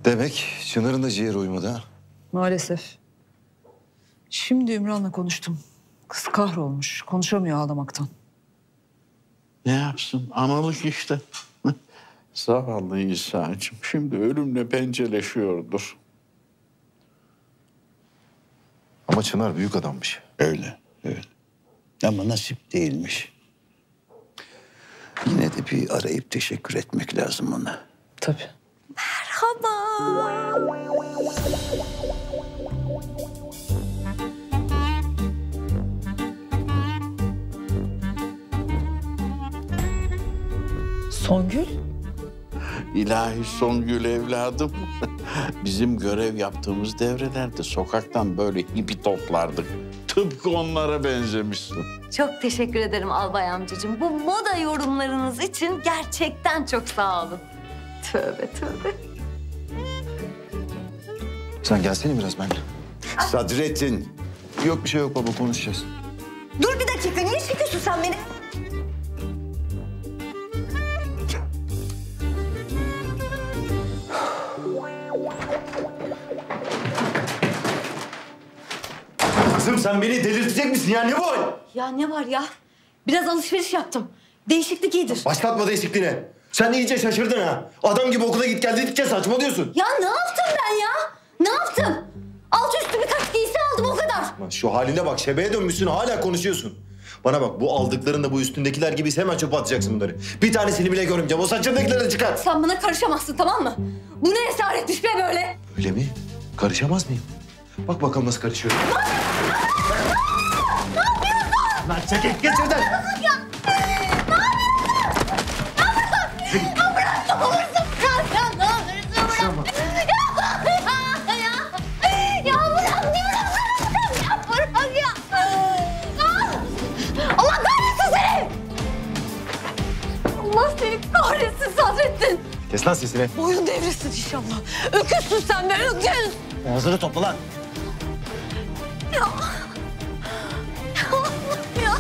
Demek Çınar'ın da ciğeri uymadı ha? Maalesef. Şimdi Ümran'la konuştum. Kız kahrolmuş. Konuşamıyor ağlamaktan. Ne yapsın? Analık işte. Zavallı İsa'cığım. Şimdi ölümle pençeleşiyordur. Ama Çınar büyük adammış. Öyle, öyle. Ama nasip değilmiş. Yine de bir arayıp teşekkür etmek lazım ona. Tabii. Merhaba. Songül? İlahi Songül evladım. Bizim görev yaptığımız devrelerde sokaktan böyle hipi toplardık. Tıpkı onlara benzemişsin. Çok teşekkür ederim Albay amcacığım. Bu moda yorumlarınız için gerçekten çok sağ olun. Tövbe tövbe. Sen gelsene biraz benimle. Sadrettin. Yok bir şey yok baba, konuşacağız. Dur bir dakika, niye çekiyorsun sen beni? Kızım sen beni delirtecek misin ya? Ne bu hal? Ya ne var ya? Biraz alışveriş yaptım. Değişiklik iyidir. Başlatma değişikliğine. Sen iyice şaşırdın ha. Adam gibi okula git gel dedikçe saçmalıyorsun. Ya ne yaptım ben ya? Ne yaptım? Altı üstü birkaç giysi aldım o kadar. Lan şu haline bak, şebeğe dönmüşsün hala konuşuyorsun. Bana bak, bu aldıkların da bu üstündekiler gibiyse hemen çöpe atacaksın bunları. Bir tanesini bile görmeyeceğim. O saçındakileri de çıkar. Sen bana karışamazsın, tamam mı? Bu ne esaretmiş be böyle? Öyle mi? Karışamaz mıyım? Bak bakalım nasıl karışıyorum. Ne yapıyorsun? Lan çekil, geç şuradan. Ne yapıyorsun? Ya bırak, ne olursun bırak ya, ne olursun bırak. Ya bırak diyorum, bırak ya. Allah kahretsin seni! Allah seni kahretsin Sadrettin. Kes lan sesini. Boyun devrilsin inşallah. Öküzsün sen be, öküz. Ağzını topla lan. Ya. Ya.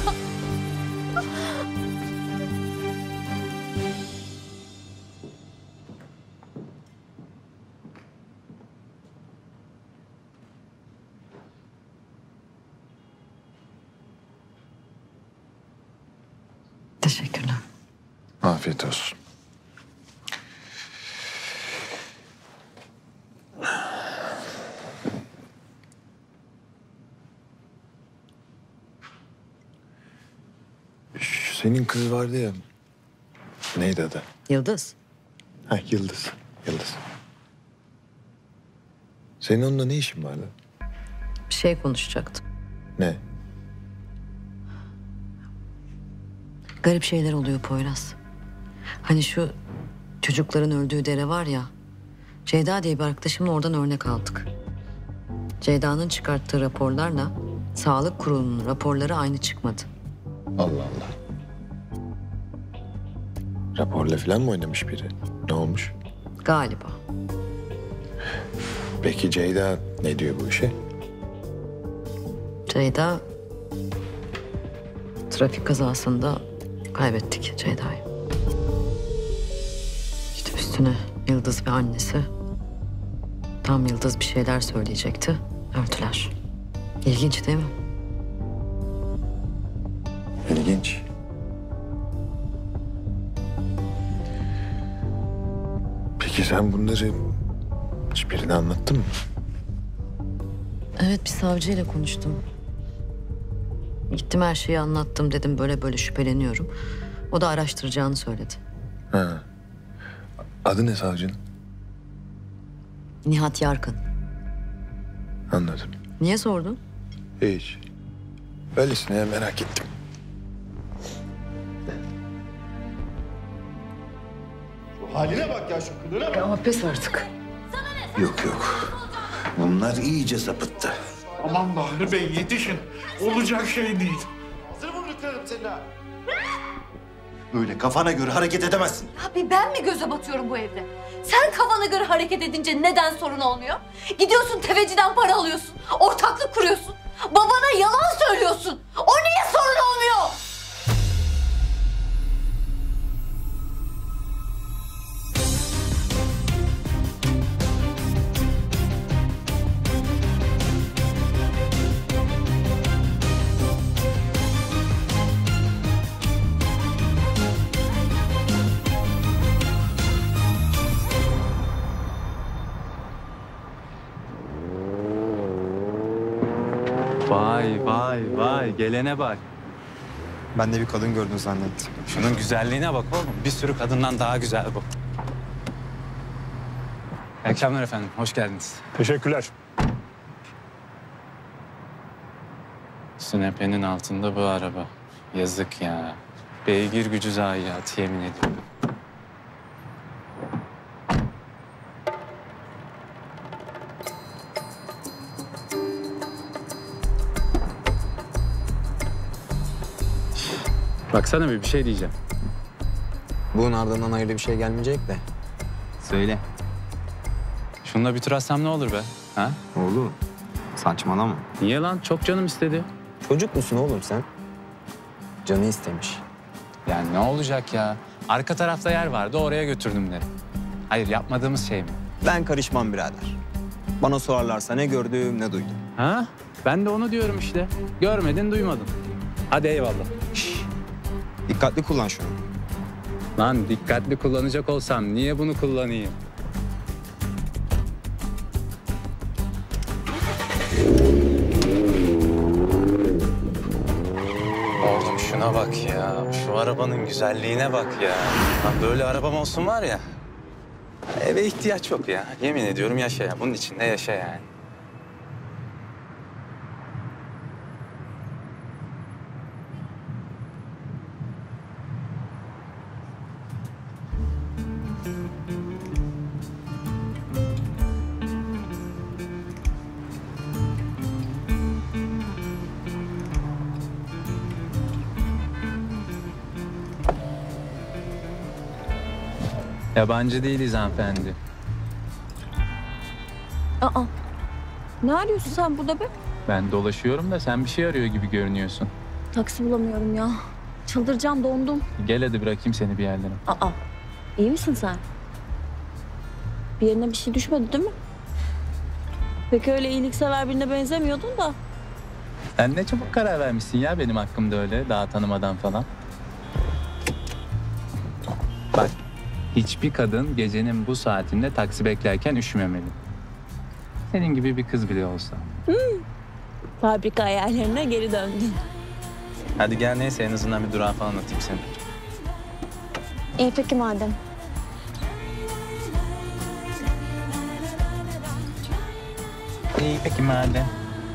Teşekkürler. Afiyet olsun. Şu senin kız vardı ya. Neydi adı? Yıldız. Ha, Yıldız. Yıldız. Senin onunla ne işin vardı? Bir şey konuşacaktım. Ne? Garip şeyler oluyor Poyraz. Hani şu çocukların öldüğü dere var ya. Ceyda diye bir arkadaşımla oradan örnek aldık. Ceyda'nın çıkarttığı raporlarla Sağlık Kurulu'nun raporları aynı çıkmadı. Allah Allah. Raporla falan mı oynamış biri? Ne olmuş? Galiba. Peki Ceyda ne diyor bu işe? Ceyda trafik kazasında kaybettik Ceyda'yı. İşte üstüne Yıldız ve annesi tam Yıldız bir şeyler söyleyecekti. Öldüler. İlginç değil mi? İlginç. Peki sen bunları hiçbirine anlattın mı? Evet, bir savcıyla konuştum. Gittim, her şeyi anlattım, dedim böyle böyle şüpheleniyorum. O da araştıracağını söyledi. Ha. Adı ne savcının? Nihat Yarkın. Anladım. Niye sordun? Hiç. Öylesine merak ettim. Şu haline bak ya, şu kılığına bak. Ama pes artık. Yok yok. Bunlar iyice sapıttı. Aman Bahri Bey yetişin. Olacak şey değil. Sırrımı kırarım senin ha. Böyle kafana göre hareket edemezsin. Abi ben mi göze batıyorum bu evde? Sen kafana göre hareket edince neden sorun olmuyor? Gidiyorsun tefeciden para alıyorsun. Ortaklık kuruyorsun. Babana yalan söylüyorsun. O niye sorun olmuyor? Vay gelene bak. Ben de bir kadın gördün zannettim. Şunun güzelliğine bak oğlum. Bir sürü kadından daha güzel bu. İyi akşamlar efendim. Hoş geldiniz. Teşekkürler. Sünepe'nin altında bu araba. Yazık ya. Beygir gücü zayiatı yemin ediyorum. Baksana bir şey diyeceğim. Bunun ardından hayırlı bir şey gelmeyecek de. Söyle. Şununla bir tur atsam ne olur be? Ha? Oğlum saçmalama. Niye lan? Çok canım istedi. Çocuk musun oğlum sen? Canı istemiş. Yani ne olacak ya? Arka tarafta yer vardı, oraya götürdüm dedim. Hayır, yapmadığımız şey mi? Ben karışmam birader. Bana sorarlarsa ne gördüm ne duydum. Ha? Ben de onu diyorum işte. Görmedin, duymadın. Hadi eyvallah. Dikkatli kullan şunu. Lan dikkatli kullanacak olsam niye bunu kullanayım? Oğlum şuna bak ya. Şu arabanın güzelliğine bak ya. Lan böyle arabam olsun var ya. Eve ihtiyaç yok ya. Yemin ediyorum yaşa ya. Bunun içinde yaşa yani. Yabancı değiliz hanımefendi. Aa, ne arıyorsun sen burada be? Ben dolaşıyorum da sen bir şey arıyor gibi görünüyorsun. Taksi bulamıyorum ya. Çıldıracağım, dondum. Gel hadi bırakayım seni bir yerlere. Aa, iyi misin sen? Bir yerine bir şey düşmedi değil mi? Pek öyle iyiliksever birine benzemiyordun da. Sen ne çabuk karar vermişsin ya benim hakkımda öyle daha tanımadan falan. Bak, hiçbir kadın gecenin bu saatinde taksi beklerken üşümemeli. Senin gibi bir kız bile olsa. Fabrika hayallerine geri döndün. Hadi gel neyse en azından bir durağı falan atayım seni. İyi peki madem. İyi peki madem.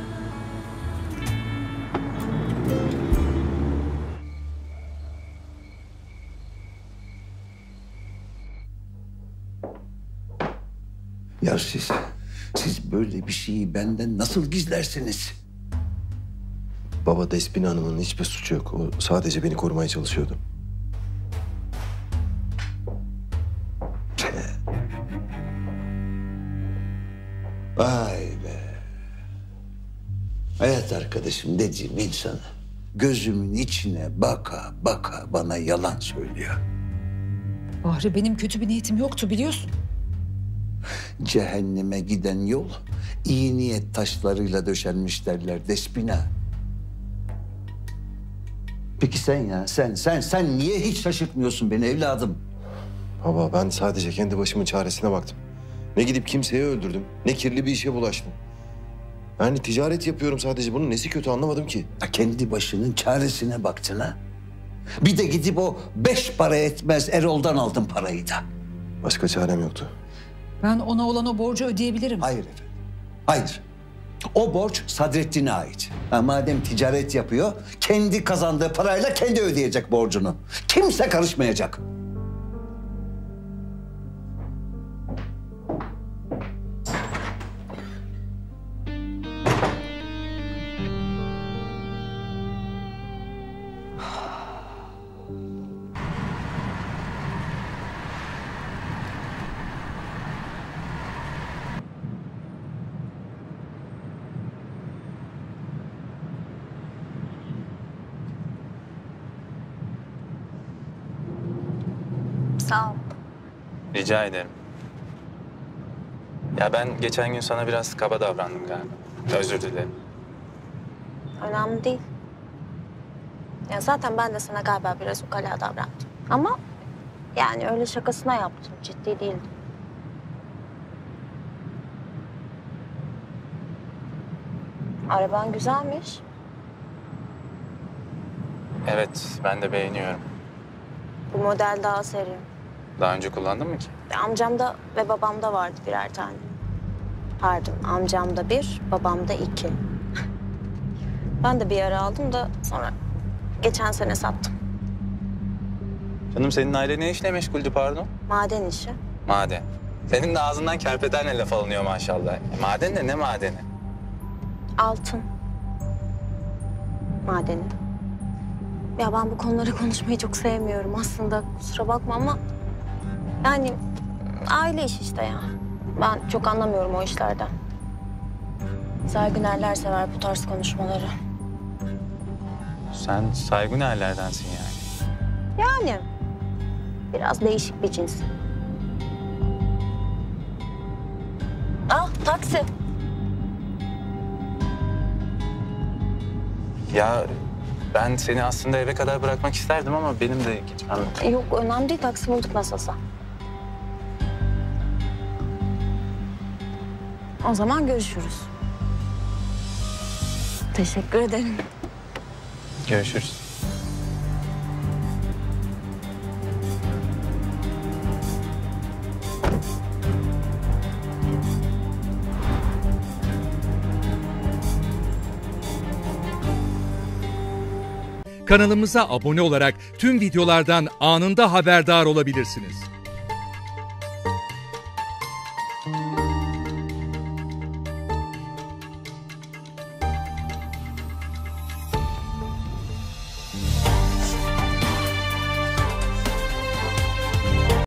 Ya siz böyle bir şeyi benden nasıl gizlersiniz? Baba Despina Hanım'ın hiçbir suçu yok. O sadece beni korumaya çalışıyordu. Vay be. Hayat arkadaşım dediğim insana gözümün içine baka baka bana yalan söylüyor. Bahri benim kötü bir niyetim yoktu biliyorsun. Cehenneme giden yol iyi niyet taşlarıyla döşenmiş derler Despina. Peki sen ya sen niye hiç şaşırtmıyorsun beni evladım? Baba ben sadece kendi başımın çaresine baktım. Ne gidip kimseyi öldürdüm, ne kirli bir işe bulaştım. Yani ticaret yapıyorum sadece. Bunun nesi kötü anlamadım ki. Ya kendi başının çaresine baktın ha. Bir de gidip o 5 para etmez Erol'dan aldın parayı da. Başka çarem yoktu. Ben ona olan o borcu ödeyebilirim. Hayır efendim. Hayır. O borç Sadrettin'e ait. Ha, madem ticaret yapıyor, kendi kazandığı parayla kendi ödeyecek borcunu. Kimse karışmayacak. Sağ ol. Rica ederim. Ya ben geçen gün sana biraz kaba davrandım galiba. Özür dilerim. Önemli değil. Ya zaten ben de sana galiba biraz ukala davrandım. Ama yani öyle şakasına yaptım. Ciddi değildim. Araban güzelmiş. Evet, ben de beğeniyorum. Bu model daha seri. Daha önce kullandın mı ki? Amcamda ve babamda vardı birer tane. Pardon, amcamda 1, babamda 2. Ben de bir ara aldım da sonra geçen sene sattım. Canım senin aile ne işle meşguldü pardon? Maden işi. Maden. Senin de ağzından kerpetenle laf alınıyor maşallah. Maden de ne madeni? Altın. Madeni. Ya ben bu konuları konuşmayı çok sevmiyorum aslında. Kusura bakma ama... Yani aile işi işte ya. Ben çok anlamıyorum o işlerden. Saygınerler sever bu tarz konuşmaları. Sen saygınerlerdensin yani. Yani biraz değişik bir cins. Ah, taksi. Ya ben seni aslında eve kadar bırakmak isterdim ama benim de gitmem. Yok, önemli değil. Taksi bulduk nasılsa. O zaman görüşürüz. Teşekkür ederim. Görüşürüz. Kanalımıza abone olarak tüm videolardan anında haberdar olabilirsiniz.